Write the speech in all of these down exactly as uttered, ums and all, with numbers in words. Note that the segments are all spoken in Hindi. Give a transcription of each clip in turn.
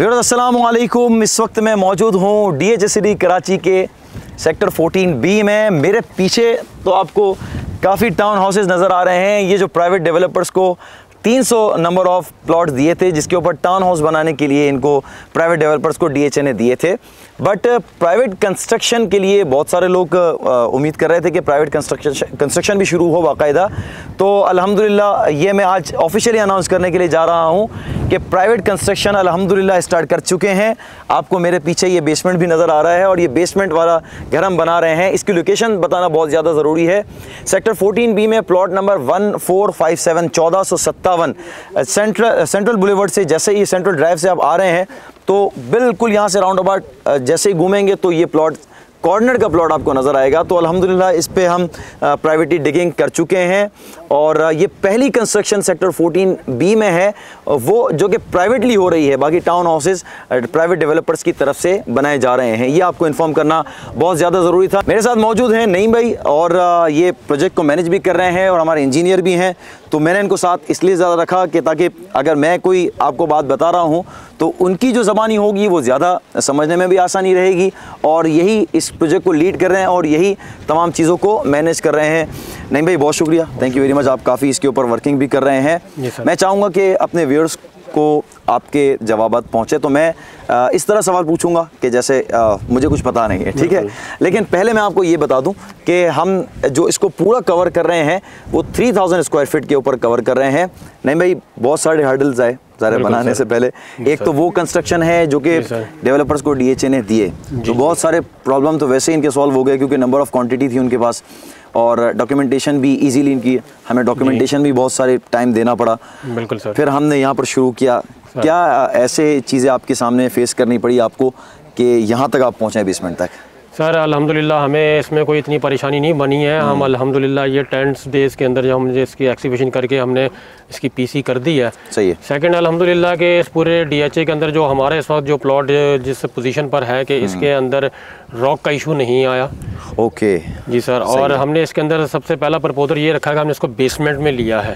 व्यूअर्स अस्सलाम वालेकुम। इस वक्त मैं मौजूद हूँ D H S C D Karachi के सेक्टर फोर्टीन बी में। मेरे पीछे तो आपको काफ़ी टाउन हाउसेस नज़र आ रहे हैं। ये जो प्राइवेट डेवलपर्स को तीन सौ नंबर ऑफ प्लॉट्स दिए थे, जिसके ऊपर टाउन हाउस बनाने के लिए इनको प्राइवेट डेवलपर्स को डी एच ए ने दिए थे। बट प्राइवेट कंस्ट्रक्शन के लिए बहुत सारे लोग उम्मीद कर रहे थे कि प्राइवेट कंस्ट्रक्शन कंस्ट्रक्शन भी शुरू हो बाकायदा। तो अल्हम्दुलिल्लाह ये मैं आज ऑफिशियली अनाउंस करने के लिए जा रहा हूँ कि प्राइवेट कंस्ट्रक्शन अल्हम्दुलिल्लाह स्टार्ट कर चुके हैं। आपको मेरे पीछे ये बेसमेंट भी नज़र आ रहा है और ये बेसमेंट वाला घर हम बना रहे हैं। इसकी लोकेशन बताना बहुत ज़्यादा ज़रूरी है। सेक्टर फोर्टीन बी में plot number one four five seven चौदह सौ सत्तावन सेंट्रल सेंट्रल बुलेवर्ड से जैसे ही सेंट्रल ड्राइव से आप आ रहे हैं तो बिल्कुल यहाँ से राउंड अबाउट जैसे ही घूमेंगे तो ये प्लॉट कॉर्नर का प्लॉट आपको नज़र आएगा। तो अल्हम्दुलिल्लाह इस पे हम प्राइवेटली डिगिंग कर चुके हैं और ये पहली कंस्ट्रक्शन सेक्टर फोर्टीन बी में है, वो जो कि प्राइवेटली हो रही है। बाकी टाउन हाउसेस प्राइवेट डेवलपर्स की तरफ से बनाए जा रहे हैं। ये आपको इन्फॉर्म करना बहुत ज़्यादा ज़रूरी था। मेरे साथ मौजूद हैं नईम भाई और ये प्रोजेक्ट को मैनेज भी कर रहे हैं और हमारे इंजीनियर भी हैं। तो मैंने इनको साथ इसलिए ज़्यादा रखा कि ताकि अगर मैं कोई आपको बात बता रहा हूँ तो उनकी जो ज़बानी होगी वो ज़्यादा समझने में भी आसानी रहेगी। और यही इस प्रोजेक्ट को लीड कर रहे हैं और यही तमाम चीज़ों को मैनेज कर रहे हैं। नहीं भाई, बहुत शुक्रिया, थैंक यू वेरी मच। आप काफ़ी इसके ऊपर वर्किंग भी कर रहे हैं। मैं चाहूँगा कि अपने व्यूअर्स को आपके जवाबात पहुँचे, तो मैं आ, इस तरह सवाल पूछूंगा कि जैसे आ, मुझे कुछ पता नहीं है, ठीक है। लेकिन पहले मैं आपको ये बता दूं कि हम जो इसको पूरा कवर कर रहे हैं वो थ्री थाउजेंड स्क्वायर फीट के ऊपर कवर कर रहे हैं। नहीं भाई, बहुत सारे हर्डल्स आए सारे बनाने से पहले। एक तो वो कंस्ट्रक्शन है जो कि डेवलपर्स को डी एच ए ने दिए, तो बहुत सारे प्रॉब्लम तो वैसे ही इनके सॉल्व हो गए क्योंकि नंबर ऑफ क्वांटिटी थी उनके पास और डॉक्यूमेंटेशन भी इजीली इनकी, हमें डॉक्यूमेंटेशन भी बहुत सारे टाइम देना पड़ा। बिल्कुल सर। फिर हमने यहाँ पर शुरू किया। क्या ऐसे चीज़ें आपके सामने फेस करनी पड़ी आपको कि यहाँ तक आप पहुँचे बेसमेंट तक? सर अल्हम्दुलिल्लाह हमें इसमें कोई इतनी परेशानी नहीं बनी है। हम अल्हम्दुलिल्लाह ये टेंट्स डेज़ के अंदर जब हमने इसकी एक्सिबिशन करके हमने इसकी पीसी कर दी है। सही है। सेकंड अल्हम्दुलिल्लाह के इस पूरे डीएचए के अंदर जो हमारे इस वक्त जो प्लॉट जिस पोजीशन पर है कि इसके अंदर रॉक का इशू नहीं आया। ओके जी सर। और हमने इसके अंदर सबसे पहला प्रपोजल ये रखा कि हमने इसको बेसमेंट में लिया है,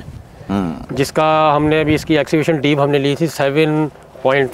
जिसका हमने अभी इसकी एक्सिबिशन डीप हमने ली थी सेवन पॉइंट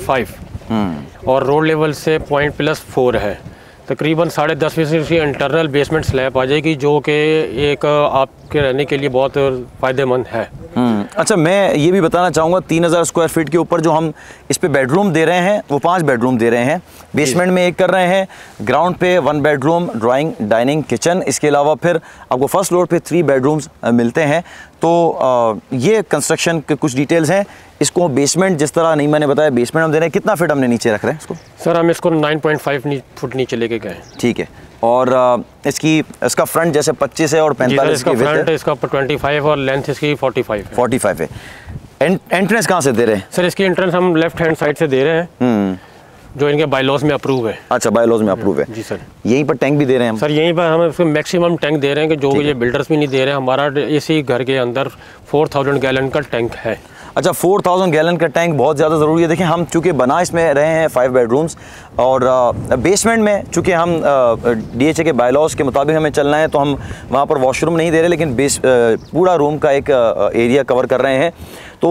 फाइव और रोड लेवल से पॉइंट प्लस फोर है। तकरीबन साढ़े दस फीसद की इंटरनल बेसमेंट स्लैब आ जाएगी जो कि एक आपके रहने के लिए बहुत फ़ायदेमंद है। अच्छा, मैं ये भी बताना चाहूँगा तीन हज़ार स्क्वायर फीट के ऊपर जो हम इस पे बेडरूम दे रहे हैं वो पांच बेडरूम दे रहे हैं। बेसमेंट में एक कर रहे हैं, ग्राउंड पे one bedroom, drawing, dining, kitchen. इसके अलावा फिर आपको फर्स्ट फ्लोर पे थ्री बेडरूम्स मिलते हैं। तो आ, ये कंस्ट्रक्शन के कुछ डिटेल्स हैं। इसको बेसमेंट जिस तरह नहीं मैंने बताया बेसमेंट हम दे रहे हैं। कितना फीट हमने नीचे रख रहे हैं इसको? सर हम इसको नाइन पॉइंट फाइव फुट नीचे लेके गए। ठीक है। और आ, इसकी इसका फ्रंट जैसे पच्चीस है और पैंतालीस की फ्रंट है, इसका पच्चीस और लेंथ इसकी पैंतालीस है। पैंतालीस है। एंट्रेंस कहाँ से दे रहे हैं? सर इसकी एंट्रेंस हम लेफ्ट हैंड साइड से दे रहे हैं जो इनके बायलॉज में अप्रूव है। अच्छा, बायलॉज में अप्रूव है जी सर। यहीं पर टैंक भी दे रहे हैं हम? सर यहीं पर हम इसको मैक्सिमम टैंक दे रहे हैं कि जो ये बिल्डर्स भी नहीं दे रहे हैं। हमारा इसी घर के अंदर फोर थाउजेंड गैलन का टैंक है। अच्छा, फोर थाउजेंड गैलन का टैंक बहुत ज़्यादा ज़रूरी है। देखिए हम चूँकि बना इसमें रहे हैं फाइव बेडरूम्स और बेसमेंट में चूँकि हम डीएचए के बायलॉज के मुताबिक हमें चलना है तो हम वहाँ पर वॉशरूम नहीं दे रहे, लेकिन बेस पूरा रूम का एक एरिया कवर कर रहे हैं। तो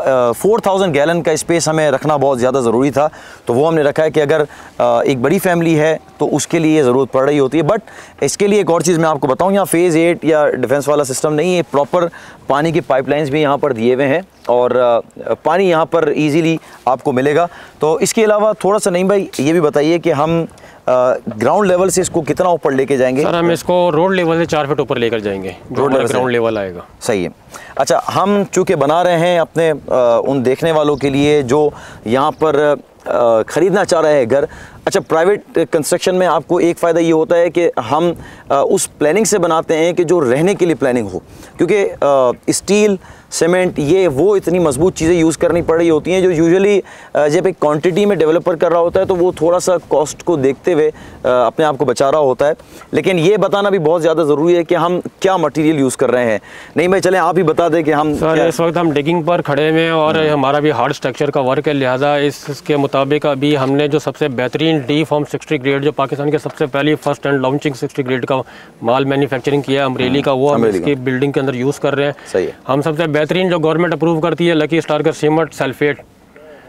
फोर थाउजेंड गैलन का स्पेस हमें रखना बहुत ज़्यादा ज़रूरी था, तो वो हमने रखा है कि अगर आ, एक बड़ी फैमिली है तो उसके लिए ज़रूरत पड़ रही होती है। बट इसके लिए एक और चीज़ मैं आपको बताऊँ, यहाँ फेज़ एट या डिफेंस वाला सिस्टम नहीं है। प्रॉपर पानी की पाइपलाइंस भी यहाँ पर दिए हुए हैं और आ, पानी यहाँ पर ईजीली आपको मिलेगा। तो इसके अलावा थोड़ा सा नहीं भाई ये भी बताइए कि हम ग्राउंड लेवल से इसको कितना ऊपर लेके जाएंगे? सर हम इसको रोड लेवल से चार फीट ऊपर लेकर जाएंगे, रोड लेवल ग्राउंड लेवल आएगा। सही है। अच्छा, हम चूँकि बना रहे हैं अपने आ, उन देखने वालों के लिए जो यहाँ पर आ, ख़रीदना चाह रहे हैं घर। अच्छा, प्राइवेट कंस्ट्रक्शन में आपको एक फ़ायदा ये होता है कि हम आ, उस प्लानिंग से बनाते हैं कि जो रहने के लिए प्लानिंग हो, क्योंकि स्टील, सीमेंट, ये वो इतनी मजबूत चीज़ें यूज़ करनी पड़ रही होती हैं जो यूजुअली जब एक क्वांटिटी में डेवलपर कर रहा होता है तो वो थोड़ा सा कॉस्ट को देखते हुए अपने आप को बचा रहा होता है। लेकिन ये बताना भी बहुत ज़्यादा ज़रूरी है कि हम क्या मटेरियल यूज़ कर रहे हैं। नहीं भाई, चलें आप ही बता दें कि हम सर इस वक्त हम डिगिंग पर खड़े हुए हैं और हमारा भी हार्ड स्ट्रक्चर का वर्क है, लिहाजा इसके मुताबिक अभी हमने जो सबसे बेहतरीन डी फॉर्म सिक्सटी ग्रेड जो पाकिस्तान के सबसे पहली first and launching sixty grade का माल मैन्युफैक्चरिंग किया है अमरेली का, वो हम इसकी बिल्डिंग के अंदर यूज़ कर रहे हैं। सही है। हम सबसे बेहतरीन जो गवर्नमेंट अप्रूव करती है लकी स्टार का सीमेंट सल्फेट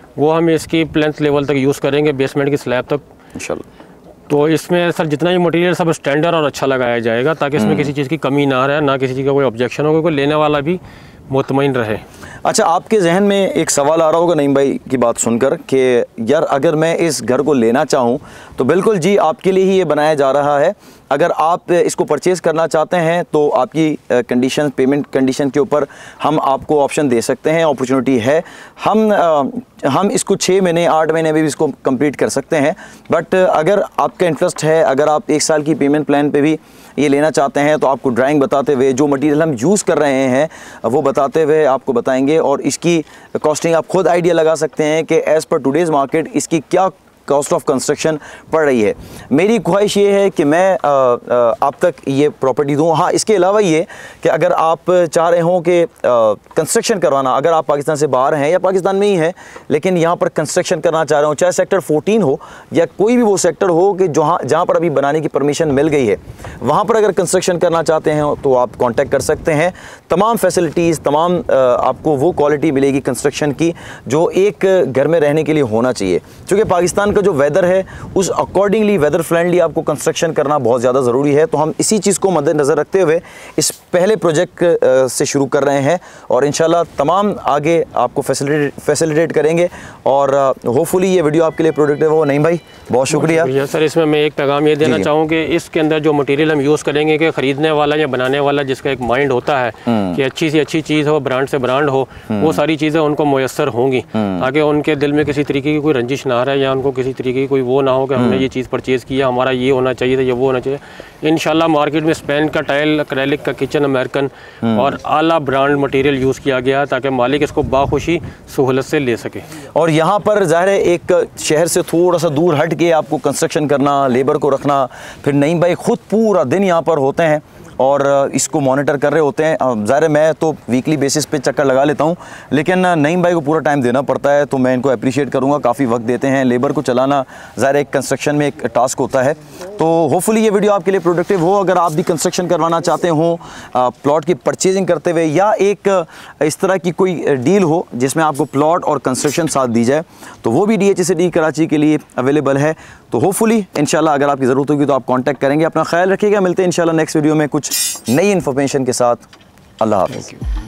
वो हम इसकी प्लेंथ लेवल तक यूज़ करेंगे, बेसमेंट की स्लैब तक इंशाल्लाह। तो इसमें सर जितना भी मटेरियल सब स्टैंडर्ड और अच्छा लगाया जाएगा ताकि इसमें किसी चीज़ की कमी ना रहे, ना किसी चीज़ का कोई ऑब्जेक्शन हो, कोई लेने वाला भी मुतमईन रहे। अच्छा, आपके जहन में एक सवाल आ रहा होगा नईम भाई की बात सुनकर कि यार अगर मैं इस घर को लेना चाहूँ तो बिल्कुल जी आपके लिए ही ये बनाया जा रहा है। अगर आप इसको परचेज़ करना चाहते हैं तो आपकी कंडीशन, पेमेंट कंडीशन के ऊपर हम आपको ऑप्शन दे सकते हैं, अपॉर्चुनिटी है। हम आ, हम इसको छः महीने आठ महीने में भी इसको कंप्लीट कर सकते हैं। बट अगर आपका इंटरेस्ट है, अगर आप एक साल की पेमेंट प्लान पे भी ये लेना चाहते हैं तो आपको ड्राइंग बताते हुए, जो मटेरियल हम यूज़ कर रहे हैं वो बताते हुए आपको बताएंगे, और इसकी कॉस्टिंग आप खुद आइडिया लगा सकते हैं कि एज़ पर टुडेज़ मार्केट इसकी क्या कॉस्ट ऑफ कंस्ट्रक्शन पड़ रही है। मेरी ख्वाहिश ये है कि मैं आ, आ, आप तक ये प्रॉपर्टी दूँ। हाँ, इसके अलावा ये कि अगर आप चाह रहे हों कि कंस्ट्रक्शन करवाना, अगर आप पाकिस्तान से बाहर हैं या पाकिस्तान में ही हैं लेकिन यहाँ पर कंस्ट्रक्शन करना चाह रहे हो, चाहे सेक्टर फोर्टीन हो या कोई भी वो सेक्टर हो कि जहाँ जहाँ पर अभी बनाने की परमिशन मिल गई है, वहाँ पर अगर कंस्ट्रक्शन करना चाहते हैं तो आप कॉन्टैक्ट कर सकते हैं। तमाम फैसिलिटीज़, तमाम आपको वो क्वालिटी मिलेगी कंस्ट्रक्शन की जो एक घर में रहने के लिए होना चाहिए। क्योंकि पाकिस्तान जो वेदर है उस अकॉर्डिंगली, वेदर फ्रेंडली आपको कंस्ट्रक्शन करना बहुत ज़्यादा ज़रूरी है। तो हम इसी चीज़ को मद्देनज़र रखते हुए इस पहले प्रोजेक्ट से शुरू कर रहे हैं और इंशाल्लाह तमाम आगे आपको फैसिलिटेट फैसिलिटेट करेंगे। और होपफुली ये वीडियो आपके लिए प्रोडक्टिव हो। नहीं भाई, बहुत शुक्रिया सर। इसमें मैं एक पैगाम ये देना चाहूँ कि इसके अंदर जो मटेरियल हम यूज़ करेंगे कि ख़रीदने वाला या बनाने वाला जिसका एक माइंड होता है कि अच्छी से अच्छी चीज़ हो, ब्रांड से ब्रांड हो, वो सारी चीज़ें उनको मुयस्सर होंगी ताकि उनके दिल में किसी तरीके की कोई रंजिश ना रहे या उनको किसी तरीके की कोई वो ना हो कि हमने ये चीज़ परचेज़ किया, हमारा ये होना चाहिए था, ये वो होना चाहिए। इंशाल्लाह मार्केट में स्पेन का टाइल, एक्रेलिक का किचन, अमेरिकन और आला ब्रांड मटेरियल यूज़ किया गया ताकि मालिक इसको बाखुशी सहूलत से ले सके। और यहाँ पर ज़ाहिर है एक शहर से थोड़ा सा दूर हट के आपको कंस्ट्रक्शन करना, लेबर को रखना, फिर नईम भाई खुद पूरा दिन यहाँ पर होते हैं और इसको मॉनिटर कर रहे होते हैं। ज़ाहिर है मैं तो वीकली बेसिस पे चक्कर लगा लेता हूँ लेकिन नईम भाई को पूरा टाइम देना पड़ता है, तो मैं इनको अप्रिशिएट करूँगा। काफ़ी वक्त देते हैं। लेबर को चलाना ज़ाहिर एक कंस्ट्रक्शन में एक टास्क होता है। तो होपफुली ये वीडियो आपके लिए प्रोडक्टिव हो। अगर आप भी कंस्ट्रक्शन करवाना चाहते हो प्लॉट की परचेजिंग करते हुए, या एक इस तरह की कोई डील हो जिसमें आपको प्लॉट और कंस्ट्रक्शन साथ दी जाए, तो वो भी D H A C D Karachi के लिए अवेलेबल है। तो होपफुली इंशाल्लाह अगर आपकी ज़रूरत होगी तो आप कांटेक्ट करेंगे। अपना ख्याल रखिएगा। मिलते हैं इंशाल्लाह नेक्स्ट वीडियो में कुछ नई इन्फॉर्मेशन के साथ। अल्लाह हाफ़िज़।